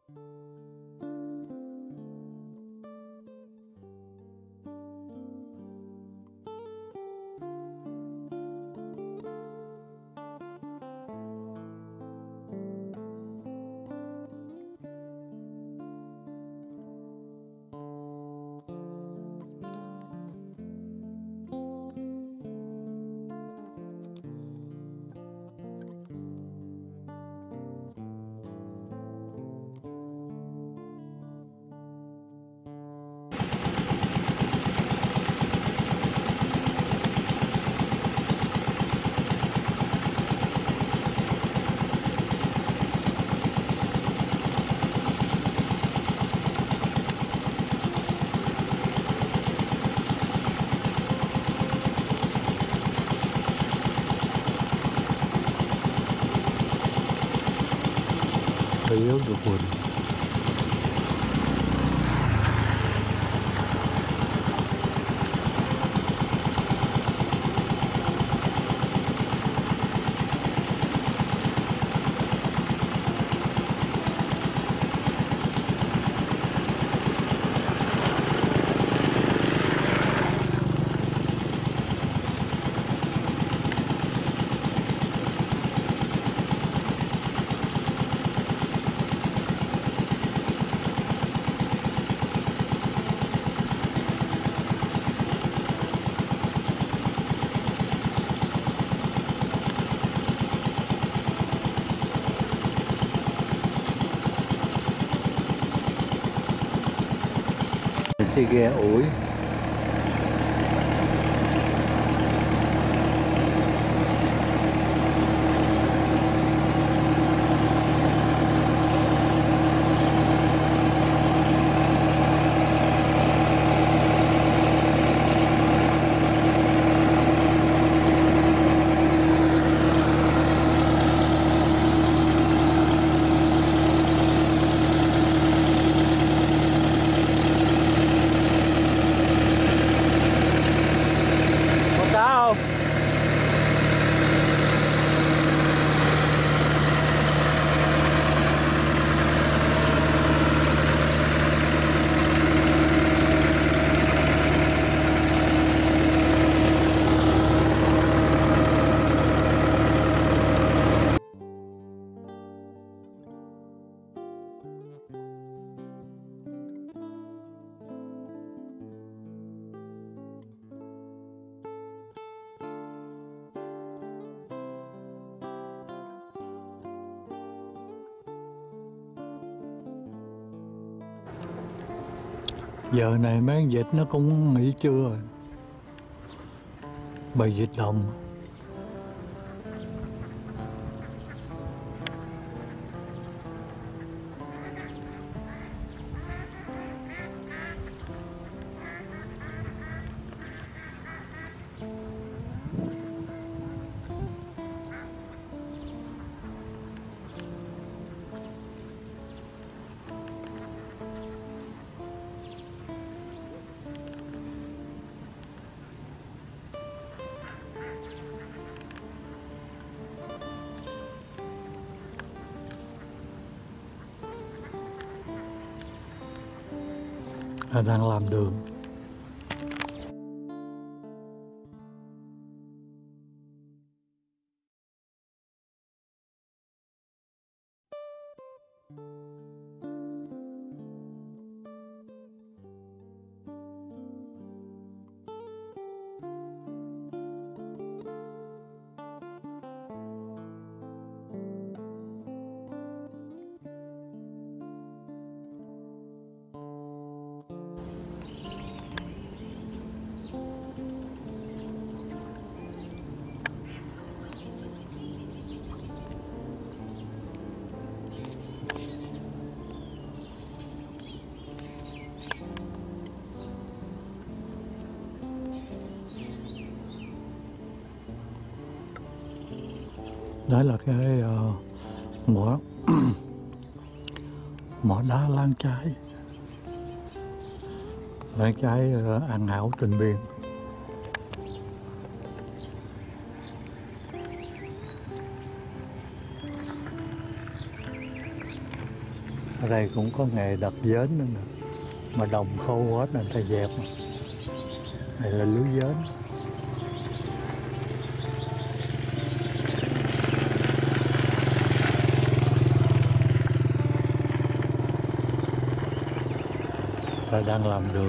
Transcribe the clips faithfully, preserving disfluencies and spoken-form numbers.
Thấy ước được buồn. Thì ghe ủi. Giờ này mấy con vịt nó cũng nghỉ trưa rồi. Bầy vịt đồng. Đang làm đường. Đó là cái uh, mỏ mỏ đá Lan Chải. Lan Chải uh, An Hảo Tịnh Biên. Ở đây cũng có nghề đập dến nữa nè, mà đồng khô hết nên ta dẹp. Này là lưới dến. Ta đang làm đường.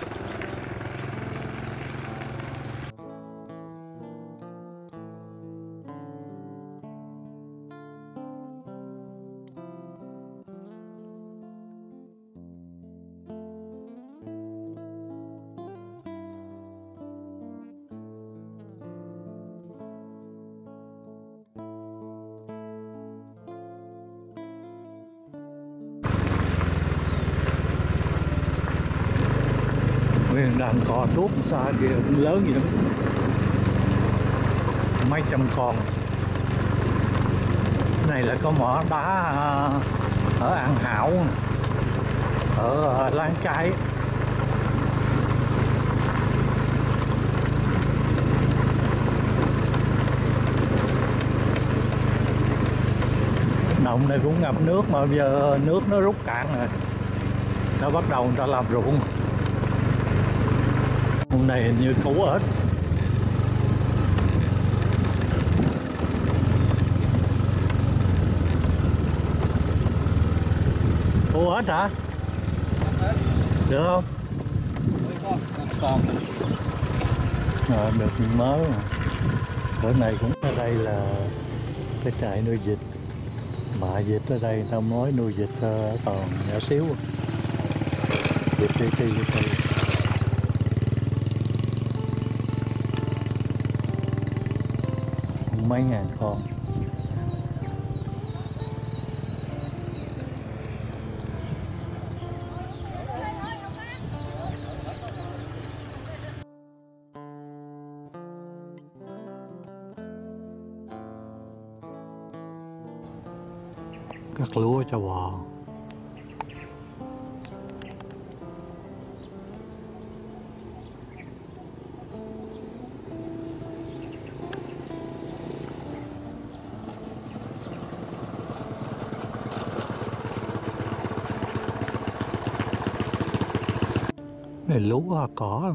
Nguyên đàn cò tuốt xa kìa, lớn gì đó, mấy trăm con. Cái này là có mỏ đá ở An Hảo, ở Láng Trái. Đồng này cũng ngập nước mà bây giờ nước nó rút cạn rồi, nó bắt đầu người ta làm ruộng. Hôm nay hình như cứu ếch. Cứu ếch hả? Được không? Còn À, được mới mà. Bữa này cũng ở đây là cái trại nuôi vịt. Bà vịt ở đây tao mới nuôi vịt còn nhỏ xíu. Vịt đi đi đi. Mấy ngàn con. Cắt lúa cho bò. Này lúa hoa cỏ,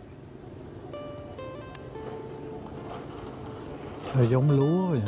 hơi giống lúa vậy.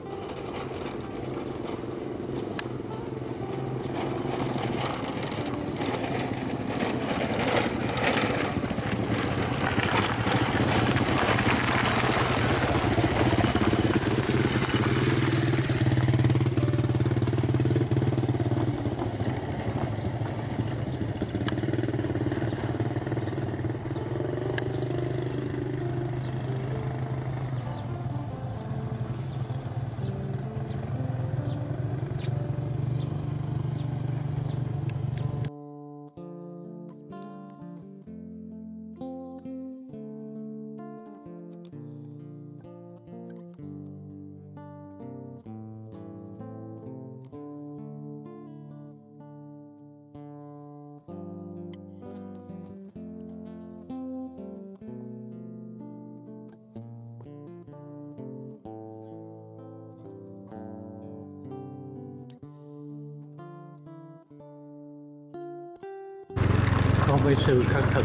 Có cái sự khắc thực.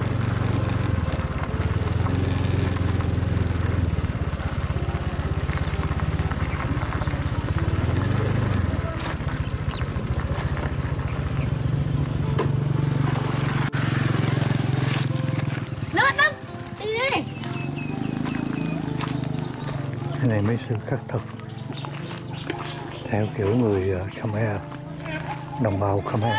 Cái này mới sự khắc thực theo kiểu người Khmer, đồng bào Khmer.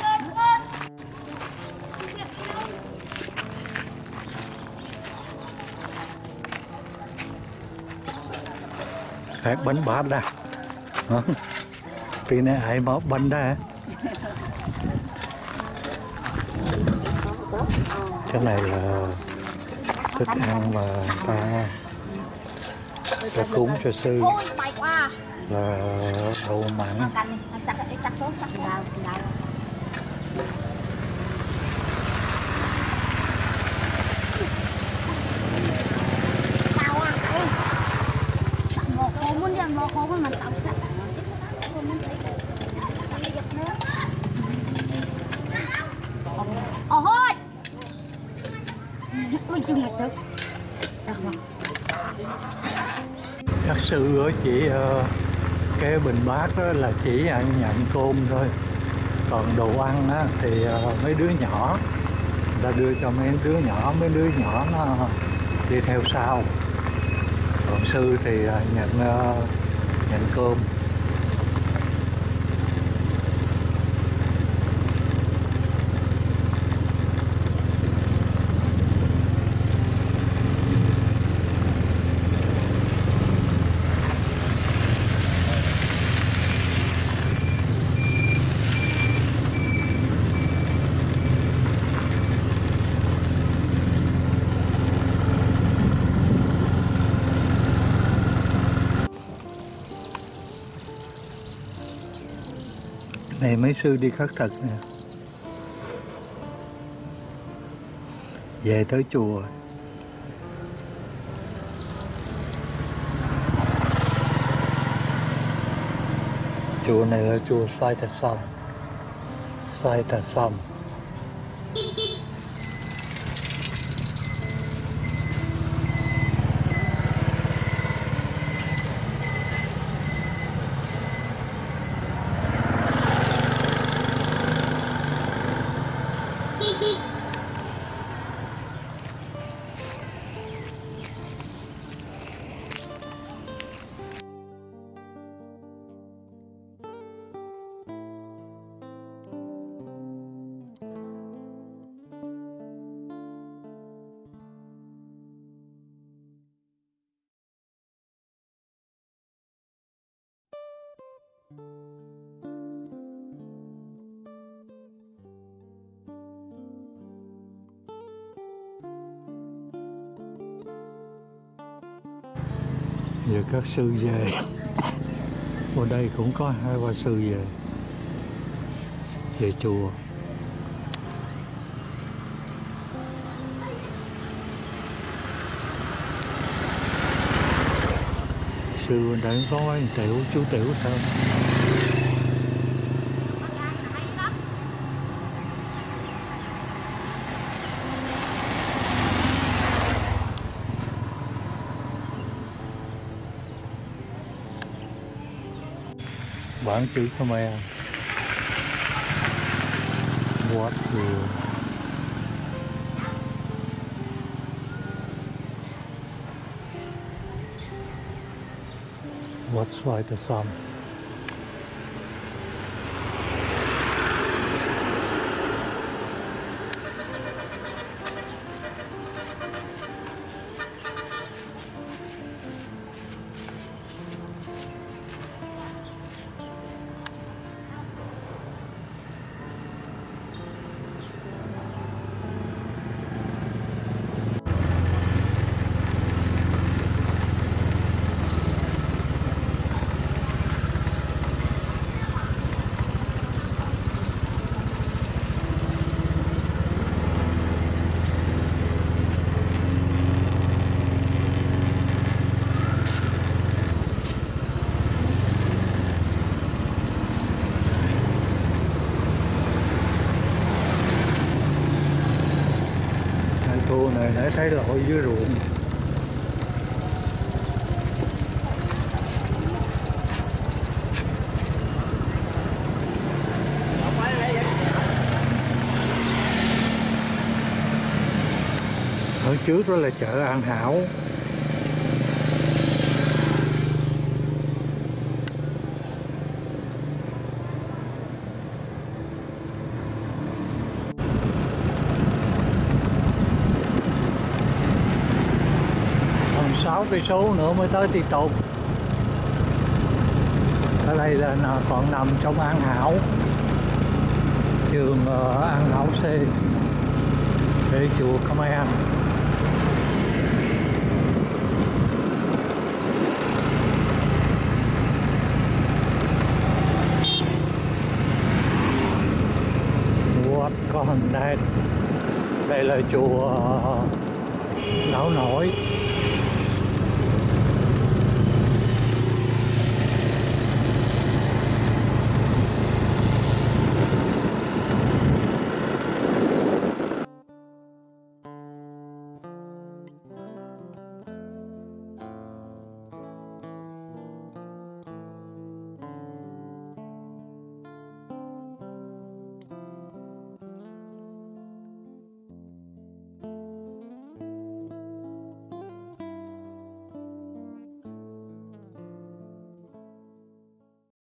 Cái bánh bát ra tí này ai mà bánh ra. Cái này là thức ăn mà ta ta cúng cho sư, là đồ mặn. sư chỉ uh, cái bình bát đó là chỉ ăn nhận cơm thôi, còn đồ ăn á, thì uh, mấy đứa nhỏ người ta đưa cho mấy đứa nhỏ, mấy đứa nhỏ nó đi theo sau, còn sư thì uh, nhận uh, nhận cơm. Này mấy sư đi khất thực nè, về tới chùa. Chùa này là chùa Xoay Thạch Sông, Xoay Thạch Sông. Giờ các sư về, ở đây cũng có hai ba sư về, về chùa. Sư bên đây có mấy Tiểu, chú Tiểu sao? Bản chữ Khmer. What will What's right the sun? Khu này để thấy lội dưới ruộng. Ở trước đó là chợ An Hảo. sáu cây số nữa mới tới Ti Tụt. Ở đây là còn nằm trong An Hảo, trường uh, An Hảo C, để chùa Khmer. What còn đây, đây là chùa uh, Lão Nổi.